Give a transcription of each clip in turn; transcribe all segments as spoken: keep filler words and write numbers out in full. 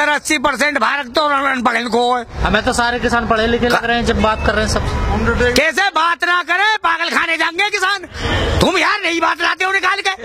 सत्तर अस्सी परसेंट भारत तो अनपढ़ को है। हमें तो सारे किसान पढ़े लिखे लग रहे हैं जब बात कर रहे हैं सब। कैसे बात ना करे, पागल खाने जाएंगे किसान। तुम यार नई बात लाते हो निकाल के।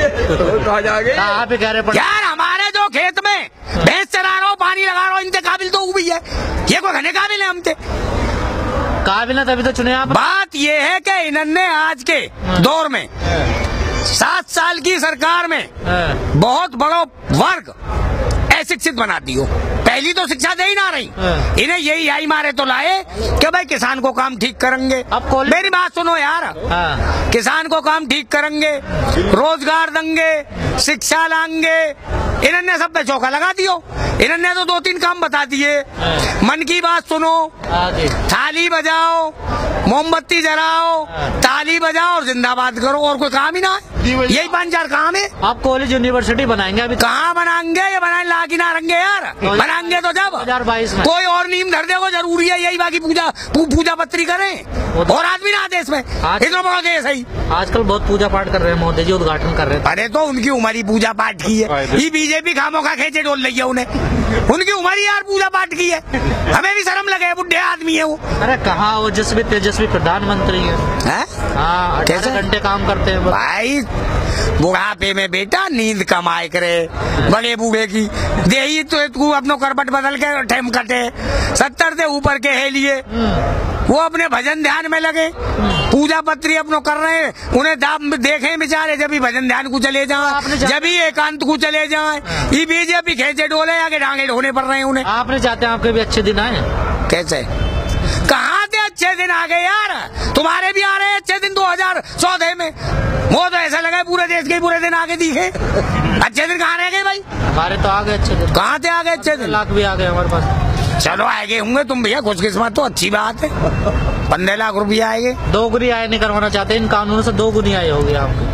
आप ही कह रहे यार हमारे जो खेत में भैंस चरा रहा हो, पानी लगा रहा हो, इनके काबिल तो वो भी है, ये कोई घने काबिल है हमसे काबिल है तभी तो चुने आप। बात ये है कि इन्होंने आज के दौर में सात साल की सरकार में बहुत बड़ा वर्ग अशिक्षित बना दियो। पहली तो शिक्षा दे ही ना रही, इन्हें यही आई मारे तो लाए कि भाई किसान को काम ठीक करेंगे। अब मेरी बात सुनो यार, किसान को काम ठीक करेंगे, रोजगार देंगे, शिक्षा लाएंगे, इन्होंने सब पे चौका लगा दियो। इन्होंने तो दो तीन काम बता दिए। मन की बात सुनो, थाली बजाओ, मोमबत्ती जलाओ, ताली बजाओ और जिंदाबाद करो, और कोई काम ही ना है। यही पांच चार काम है। आप कॉलेज यूनिवर्सिटी बनाएंगे अभी? कहाँ बनाएंगे, ये बनाए ला की ना रंगे यार। बनाएंगे तो जब दो हज़ार बाईस में कोई और नीम धर देगा, जरूरी है यही बाकी पूजा पूजा पत्री करें और आदमी ना देश में इतना बड़ा देश है। आजकल बहुत पूजा पाठ कर रहे हैं, मोदी जी उद्घाटन कर रहे हैं। अरे तो उनकी उम्र ही पूजा पाठ की है, ये बीजेपी खामों का खेचे डोल रही है उन्हें, उनकी उम्र ही यार पूजा पाठ की है। हमें भी शर्म लगे, बुढ़े आदमी है वो। अरे कहाँ ओजस्वी तेजस्वी प्रधानमंत्री है, हाँ कैसे घंटे काम करते हैं भाई। बुढ़ापे में बेटा नींद कमाए करे, बड़े बूढ़े की दे तो तू अपनो करबट बदल के ठेम कटे। सत्तर से ऊपर के है लिए वो अपने भजन ध्यान में लगे, पूजा पत्री अपनो कर रहे हैं। उन्हें दाम देखे बेचारे, जब भी भजन ध्यान को चले जाए, जब भी एकांत को चले जाए, ये बीजेपी खेचे डोले आगे डांगे ढोने पड़ रहे हैं उन्हें। आप नहीं चाहते आपके भी अच्छे दिन आए? कैसे कहाँ से अच्छे दिन आ गए यार, तुम्हारे भी आ रहे हैं अच्छे दिन। दो हजार चौदह में वो तो ऐसा लगा पूरे देश के पूरे दिन आगे दिखे। अच्छे दिन कहाँ रह गए भाई? हमारे तो आ गए अच्छे दिन। कहाँ से आ गए अच्छे दिन? लाख भी आ गए हमारे पास। चलो आएंगे होंगे तुम भैया, खुशकिस्मत तो अच्छी बात है। पंद्रह लाख रुपया आएंगे। दो गुनी आय नहीं करवाना चाहते, इन कानूनों से दो गुनी आय होगी आपकी।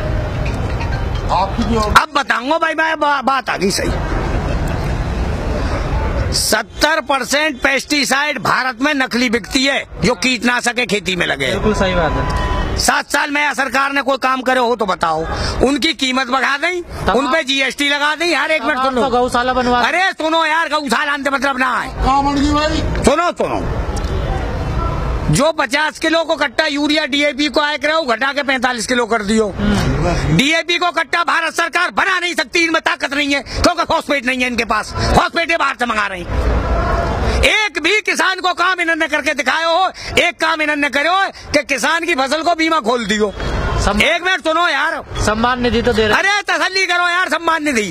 अब बताऊंगा भाई, मैं बा, बात आ गई सही। सत्तर परसेंट पेस्टिसाइड भारत में नकली बिकती है, जो कीटनाशक है खेती में लगे। बिल्कुल सही बात है। सात साल में सरकार ने कोई काम करे हो तो बताओ। उनकी कीमत बढ़ा दें, उन पे जीएसटी लगा दें। यार एक मिनट सुनो, गौशाला बनवा। अरे सुनो यार, गौशाला आने मतलब ना है। सुनो सुनो, जो पचास किलो को कट्टा यूरिया डीएपी को आए करे, घटा के पैंतालीस किलो कर दियो। डीएपी को कट्टा भारत सरकार बना नहीं सकती, इनमें ताकत नहीं है, क्योंकि फॉस्फेट नहीं है इनके पास। फॉस्फेट बाहर से मंगा रहे हैं। एक भी किसान को काम इन्होंने करके दिखाया हो, एक काम इन्होंने करे हो कि किसान की फसल को बीमा खोल दियो। एक मिनट सुनो यार, सम्मान निधि तो दे रहे। अरे तसल्ली करो यार, सम्मान निधि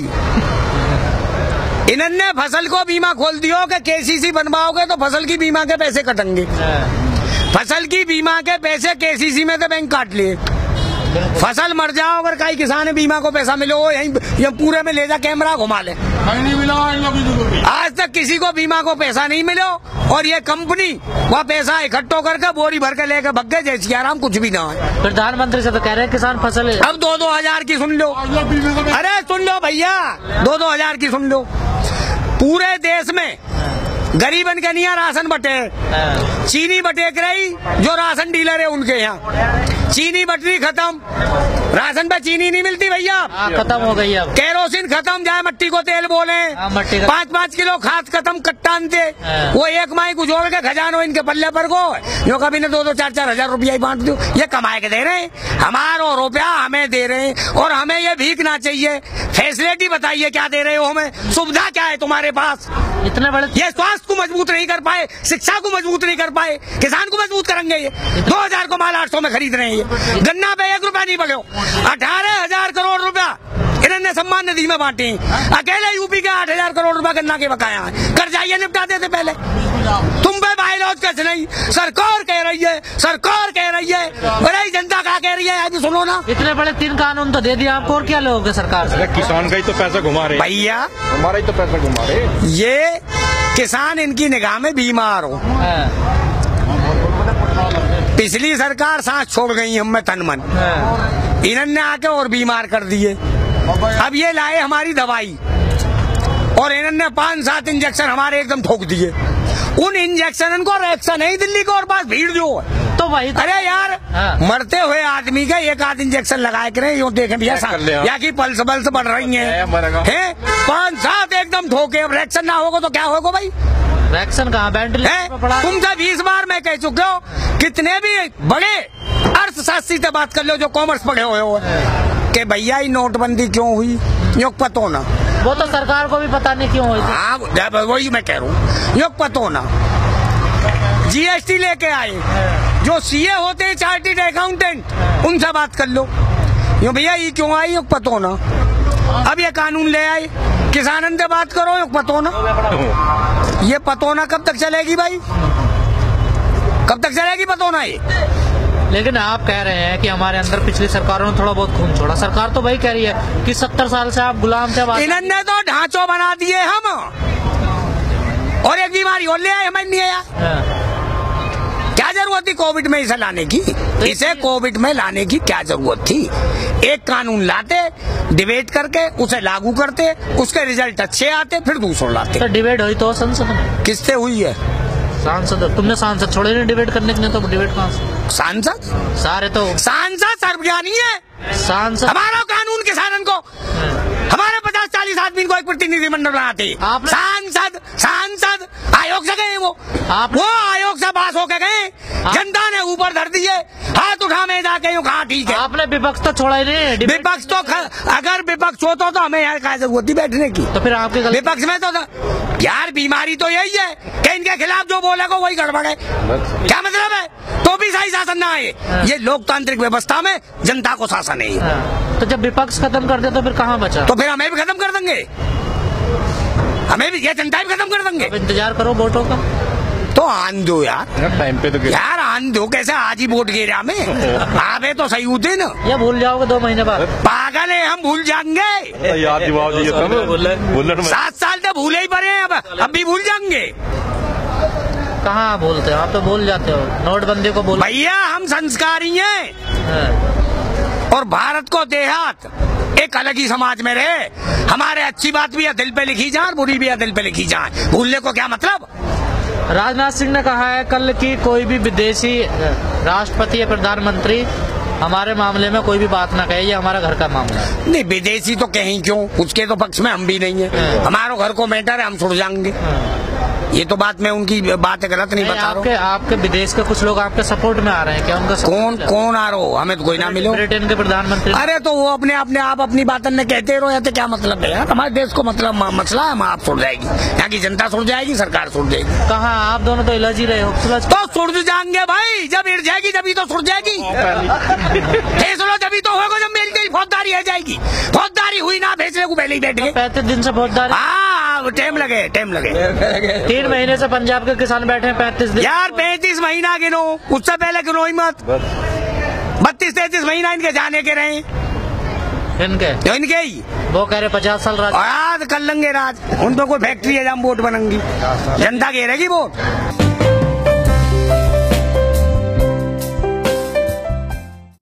इन्होंने फसल को बीमा खोल दियो कि केसीसी बनवाओगे तो फसल की बीमा के पैसे कटेंगे। फसल की बीमा के पैसे केसीसी में से बैंक काट लिए। फसल मर जाओ अगर कई किसान बीमा को पैसा मिले, वो यहीं यहीं पूरे में ले जा कैमरा घुमा ले। नहीं मिला आज तक किसी को बीमा को पैसा नहीं मिलो, और ये कंपनी वह पैसा इकट्ठो करके बोरी भर के लेकर भग गए जैसी आराम, कुछ भी ना है। प्रधानमंत्री से तो कह रहे हैं किसान फसल है। अब दो दो हजार की सुन लो, अरे सुन लो भैया, दो दो हजार की सुन लो। पूरे देश में गरीबन के नहीं राशन बटे, चीनी बटेक रही, जो राशन डीलर है उनके यहाँ चीनी बटरी खत्म, राशन पे चीनी नहीं मिलती भैया, खत्म हो गई। अब केरोसिन खत्म, जाए मट्टी को तेल बोले, पाँच पाँच किलो खाद खत्म, कट्टा दे वो एक माई को जोड़ के खजानो इनके पल्ले पर को जो कभी ने दो दो चार चार हजार रुपया ही बांट दो। ये कमाए के दे रहे हैं, हमारा रुपया हमें दे रहे हैं, और हमें ये भीखना चाहिए। फैसिलिटी बताइए क्या दे रहे हो हमें, सुविधा क्या है तुम्हारे पास? इतने बड़े ये स्वास्थ्य को मजबूत नहीं कर पाए, शिक्षा को मजबूत नहीं कर पाए, किसान को मजबूत करेंगे। ये दो हजार को माल आठ सौ में खरीद रहे हैं, ये गन्ना पे एक रुपया नहीं बगो। अठारह हजार करोड़ रुपया इन्होंने सम्मान निधि में बांटे। अकेले यूपी के आठ हजार करोड़ रुपया गन्ना के बकाया है, कर जाइए निपटा देते पहले। तुम पे बाइलॉज कैसे नहीं, सरकार कह रही है, सरकार कह रही है, बड़ी जनता क्या कह रही है अभी सुनो ना। इतने बड़े तीन कानून तो दे दिया आपको, और क्या लोगे सरकार से? किसान का ही तो पैसा घुमा रहे भैया, हमारा ही तो पैसा घुमा रहे। ये किसान इनकी निगाह में बीमार हो। पिछली सरकार सांस छोड़ गई हम में तन मन, इन्होंने आके और बीमार कर दिए। अब ये लाए हमारी दवाई, और इन्होंने पांच सात इंजेक्शन हमारे एकदम ठोक दिए। उन इंजेक्शन को रिएक्शन है दिल्ली को, और पास भीड़ जो है तो वही तो, अरे यार हाँ। मरते हुए आदमी का एक आध इंजेक्शन लगाए करे यूँ देखें भैया या की पल्स बल्स बढ़ रही है, है? पाँच सात एकदम ठोके, अब रिएक्शन ना होगा तो क्या होगा भाई? वैक्सीन कहाँ वेंटिलेटर पे पड़ा? तुमसे बीस बार मैं कह चुके हो, कितने भी बड़े अर्थशास्त्री से बात कर लो जो कॉमर्स पढ़े हुए हो कि भैया ये नोटबंदी क्यों हुई, योग पतो ना। वो तो सरकार को भी पता नहीं क्यों हुई। हाँ वही मैं कह रहा हूँ, योग पतो ना। जीएसटी लेके आए, जो सीए होते हैं चार्टर्ड अकाउंटेंट, उनसे बात कर लो, यो भैया ये क्यों आई, योग पतो ना। अब ये कानून ले आए, किसानन से बात करो, योग पतो ना। ये पतो ना कब तक चलेगी भाई, कब तक चलेगी पतो ना ये? लेकिन आप कह रहे हैं कि हमारे अंदर पिछली सरकारों ने थोड़ा बहुत खून छोड़ा। सरकार तो वही कह रही है कि सत्तर साल से आप गुलाम थे। इन्होंने तो ढांचों बना दिए हम, और एक बीमारी और ले आए, हमें नहीं आया। क्या जरूरत थी कोविड में इसे लाने की? इसे कोविड में लाने की क्या जरूरत थी? एक कानून लाते, डिबेट करके उसे लागू करते, उसके रिजल्ट अच्छे आते, फिर दूसरा लाते। तो डिबेट हुई तो संसद में किससे हुई है? सांसद, तुमने सांसद छोड़े नहीं डिबेट करने के लिए, तो डिबेट कहाँ से? सांसद सारे तो सांसद सर्वज्ञानी है। सांसद हमारा कानून किसानन को, हमारे पचास चालीस आदमी को एक प्रतिनिधि मंडल बनाते, सांसद सांसद आयोग से गए, वो वो आयोग से पास होके गए, जनता ने ऊपर धर दिए, हाथ उठा में जाके यूँ कहा ठीक है। आपने विपक्ष तो छोड़ा ही नहीं। विपक्ष तो अगर विपक्ष होता तो हमें यहाँ क्या जरूरत थी बैठने की? तो फिर आपके विपक्ष में तो यार बीमारी तो यही है कि इनके खिलाफ जो बोलेगा वही गड़बड़ है। क्या मतलब है? तो भी सही शासन ना आए। ये लोकतांत्रिक व्यवस्था में जनता को शासन है। तो जब विपक्ष खत्म कर दे तो फिर कहाँ बचा? तो फिर हमें भी खत्म कर देंगे, हमें भी, ये जनता भी खत्म कर देंगे। इंतजार करो वोटों का। तो आन दो यार, टाइम पे तो यार आन दो, कैसे आज ही वोट गिरा में? आवे तो सही होते ना, या भूल जाओगे दो महीने बाद? पागल है, हम भूल जाएंगे। याद सात साल तो भूले ही पड़े हैं, अब अब भी भूल जाएंगे। कहाँ भूलते हो आप? तो भूल जाते हो नोटबंदी को। भूल भैया हम संस्कारी हैं, और भारत को देहात एक अलग ही समाज में रहे। हमारे अच्छी बात भी है दिल पे लिखी जाए, बुरी भी है दिल पे लिखी जाए, भूलने को क्या मतलब? राजनाथ सिंह ने कहा है कल कि कोई भी विदेशी राष्ट्रपति या प्रधानमंत्री हमारे मामले में कोई भी बात ना कहे, ये हमारा घर का मामला है। नहीं, विदेशी तो कहीं क्यों, उसके तो पक्ष में हम भी नहीं है। हमारे घर को मैटर है, हम छुड़ जाएंगे। ये तो बात मैं उनकी बात गलत नहीं, नहीं बता आपके, रहा हूँ। आपके विदेश के कुछ लोग आपके सपोर्ट में आ रहे हैं क्या? उनका कौन कौन आ रहा हो? हमें तो कोई ना मिलो। ब्रिटेन के प्रधानमंत्री। अरे तो वो अपने अपने आप अपनी बातन में कहते रहो, तो क्या मतलब है यार? हमारे देश को मतलब मसला है, आप सुड़ जाएगी, यहाँ की जनता सुड़ जाएगी, सरकार सुड़ जाएगी। कहाँ आप दोनों तो इलाज ही रहे हो। तो सुड़ जाएंगे भाई, जब इड़ जाएगी जब तो सुड़ जाएगी। जब तो होगा जब मेरी कहीं फौजदारी आ जाएगी। फौजदारी हुई ना, भेजने को पहले ही बैठ गए। पैंतीस दिन से फौजदारी, हाँ टाइम लगे टाइम लगे तीन महीने से पंजाब के किसान बैठे हैं पैंतीस दिन। यार पैंतीस महीना गिनो, उससे पहले गिनो ही मत। बत्तीस तैतीस महीना इनके जाने के रहे, इनके तो इनके ही वो कह रहे पचास साल राज आज कर लेंगे राज। उन तो कोई फैक्ट्री है जहाँ वोट बनेंगी, जनता घेरेगी वोट।